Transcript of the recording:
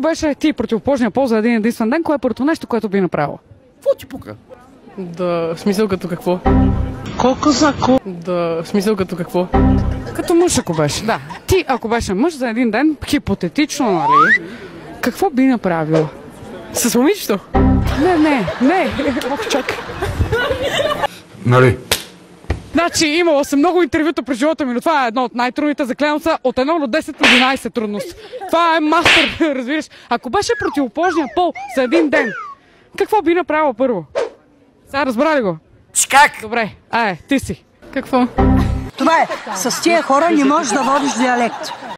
беше ти противоположния пол за един единствен ден, кое е първото нещо, което би направила? Какво ти пука? Да, в смисъл като какво? Колко за ко? Да, в смисъл като какво? Като мъж, ако беше, да. Ти, ако беше мъж за един ден, хипотетично, нали? Какво би направила? С момичето? Не. Ох, чакай. Нали? Значи, имала съм много интервюта през живота ми, но това е едно от най-трудните. Заклевам се от 1 до 10 11 трудност. Това е мастер, разбираш. Ако беше противоположния пол за един ден, какво би направила първо? Сега разбрали го? Как? Добре, ти си. Какво? Това е. С тия хора не можеш да водиш диалект.